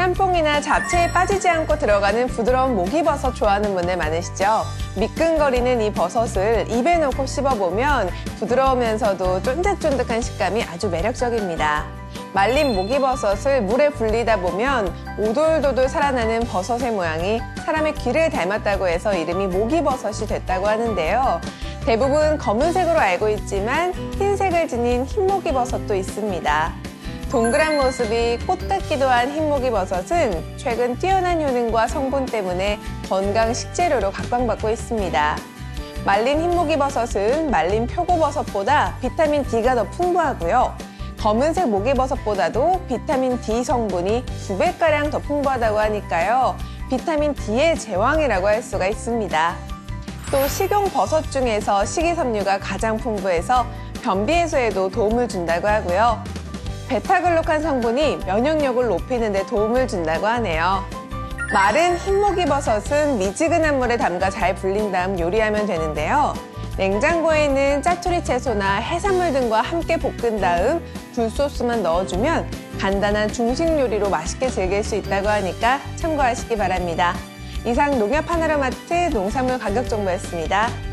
짬뽕이나 잡채에 빠지지 않고 들어가는 부드러운 목이버섯 좋아하는 분들 많으시죠? 미끈거리는 이 버섯을 입에 넣고 씹어보면 부드러우면서도 쫀득쫀득한 식감이 아주 매력적입니다. 말린 목이버섯을 물에 불리다 보면 오돌도돌 살아나는 버섯의 모양이 사람의 귀를 닮았다고 해서 이름이 목이버섯이 됐다고 하는데요. 대부분 검은색으로 알고 있지만 흰색을 지닌 흰목이버섯도 있습니다. 동그란 모습이 꽃 같기도 한 흰목이버섯은 최근 뛰어난 효능과 성분 때문에 건강 식재료로 각광받고 있습니다. 말린 흰목이버섯은 말린 표고버섯보다 비타민 D가 더 풍부하고요. 검은색 목이버섯보다도 비타민 D 성분이 2배가량 더 풍부하다고 하니까요. 비타민 D의 제왕이라고 할 수가 있습니다. 또 식용버섯 중에서 식이섬유가 가장 풍부해서 변비 해소에도 도움을 준다고 하고요. 베타글루칸 성분이 면역력을 높이는 데 도움을 준다고 하네요. 마른 흰목이버섯은 미지근한 물에 담가 잘 불린 다음 요리하면 되는데요. 냉장고에 있는 짜투리 채소나 해산물 등과 함께 볶은 다음 굴소스만 넣어주면 간단한 중식 요리로 맛있게 즐길 수 있다고 하니까 참고하시기 바랍니다. 이상 농협 하나로마트 농산물 가격 정보였습니다.